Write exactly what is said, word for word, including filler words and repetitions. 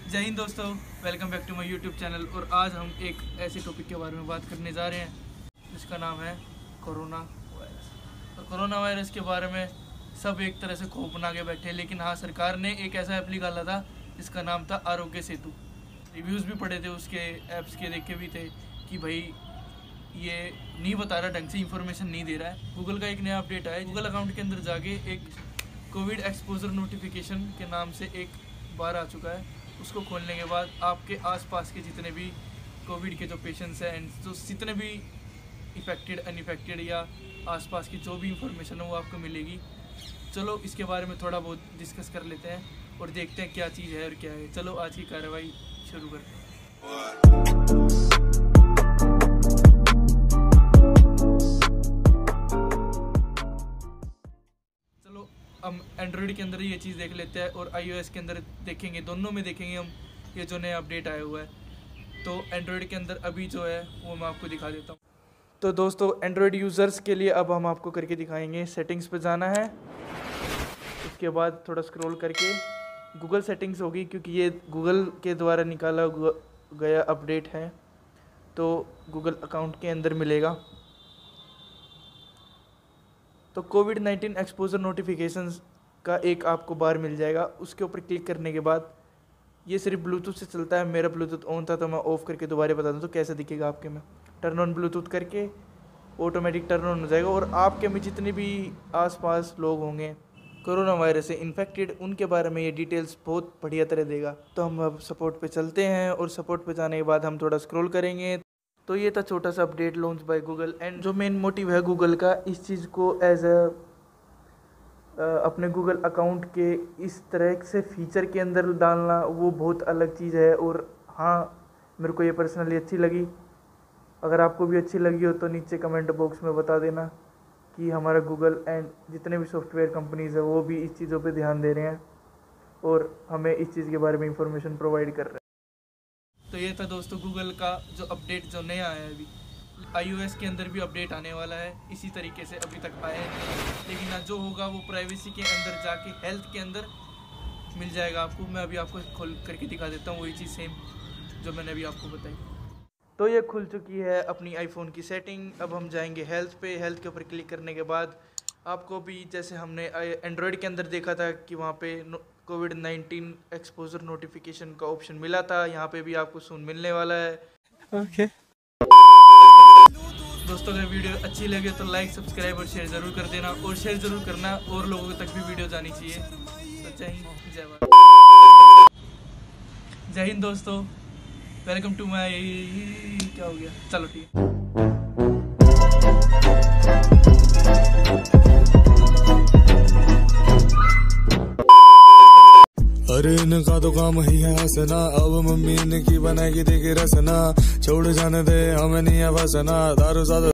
जय हिंद दोस्तों, welcome back to my YouTube channel. और आज हम एक ऐसे टॉपिक के बारे में बात करने जा रहे हैं जिसका नाम है कोरोना वायरस। और कोरोना वायरस के बारे में सब एक तरह से खौफ बना के बैठे, लेकिन हाँ, सरकार ने एक ऐसा ऐप निकाला था जिसका नाम था आरोग्य सेतु। रिव्यूज़ भी पढ़े थे उसके, ऐप्स के देखे भी थे कि भाई ये नहीं बता रहा, ढंग से इंफॉर्मेशन नहीं दे रहा है। गूगल का एक नया अपडेट आया, गूगल अकाउंट के अंदर जाके एक कोविड एक्सपोजर नोटिफिकेशन के नाम से एक बार आ चुका है। उसको खोलने के बाद आपके आसपास के जितने भी कोविड के जो पेशेंट्स हैं एंड जो जितने भी इफ़ेक्टेड अनइफेक्टेड या आसपास की जो भी इंफॉर्मेशन है वो आपको मिलेगी। चलो इसके बारे में थोड़ा बहुत डिस्कस कर लेते हैं और देखते हैं क्या चीज़ है और क्या है। चलो आज की कार्रवाई शुरू करते हैं। हम एंड्रॉयड के अंदर ये चीज़ देख लेते हैं और आईओएस के अंदर देखेंगे, दोनों में देखेंगे हम ये जो नया अपडेट आया हुआ है। तो एंड्रॉयड के अंदर अभी जो है वो मैं आपको दिखा देता हूँ। तो दोस्तों, एंड्रॉयड यूज़र्स के लिए अब हम आपको करके दिखाएंगे। सेटिंग्स पे जाना है, उसके बाद थोड़ा स्क्रॉल करके गूगल सेटिंग्स होगी, क्योंकि ये गूगल के द्वारा निकाला गया अपडेट है तो गूगल अकाउंट के अंदर मिलेगा। तो कोविड नाइन्टीन एक्सपोजर नोटिफिकेशंस का एक आपको बार मिल जाएगा। उसके ऊपर क्लिक करने के बाद ये सिर्फ ब्लूटूथ से चलता है। मेरा ब्लूटूथ ऑन था तो मैं ऑफ़ करके दोबारा बता दूँ तो कैसे दिखेगा आपके में। टर्न ऑन ब्लूटूथ करके ऑटोमेटिक टर्न ऑन हो जाएगा और आपके में जितने भी आसपास लोग होंगे कोरोना वायरस से इन्फेक्टेड, उनके बारे में ये डिटेल्स बहुत बढ़िया तरह देगा। तो हम अब सपोर्ट पे चलते हैं और सपोर्ट पे जाने के बाद हम थोड़ा स्क्रॉल करेंगे। तो ये था छोटा सा update launch by Google. And जो मेन मोटिव है गूगल का इस चीज़ को एज अ अपने गूगल अकाउंट के इस तरह से फीचर के अंदर डालना, वो बहुत अलग चीज़ है। और हाँ, मेरे को ये पर्सनली अच्छी लगी। अगर आपको भी अच्छी लगी हो तो नीचे कमेंट बॉक्स में बता देना कि हमारा गूगल एंड जितने भी सॉफ्टवेयर कंपनीज़ है वो भी इस चीज़ों पे ध्यान दे रहे हैं और हमें इस चीज़ के बारे में इंफॉर्मेशन प्रोवाइड कर रहे हैं। तो ये था दोस्तों गूगल का जो अपडेट जो नया आया है। अभी आईओएस के अंदर भी अपडेट आने वाला है इसी तरीके से, अभी तक आया नहीं, लेकिन जो होगा वो प्राइवेसी के अंदर जाके हेल्थ के अंदर मिल जाएगा आपको। मैं अभी आपको खोल करके दिखा देता हूँ वही चीज़ सेम जो मैंने अभी आपको बताई। तो ये खुल चुकी है अपनी आईफोन की सेटिंग। अब हम जाएंगे हेल्थ पे। हेल्थ के ऊपर क्लिक करने के बाद आपको भी जैसे हमने एंड्रॉयड के अंदर देखा था कि वहाँ पे कोविड नाइन्टीन एक्सपोजर नोटिफिकेशन का ऑप्शन मिला था, यहाँ पे भी आपको सुन मिलने वाला है। Okay okay. दोस्तों, अगर वीडियो अच्छी लगे तो लाइक, सब्सक्राइब और शेयर ज़रूर कर देना और शेयर ज़रूर करना और लोगों तक भी वीडियो जानी चाहिए। तो जय हिंद, जय भारत। जय हिंद दोस्तों, वेलकम टू माय, क्या हो गया, चलो ठीक है। अरे इनका तो काम ही है हंसना, अब मम्मी इनकी बनाएगी देखे रसना, छोड़ जाने दे हमें नहीं है बसना, दारू ज्यादा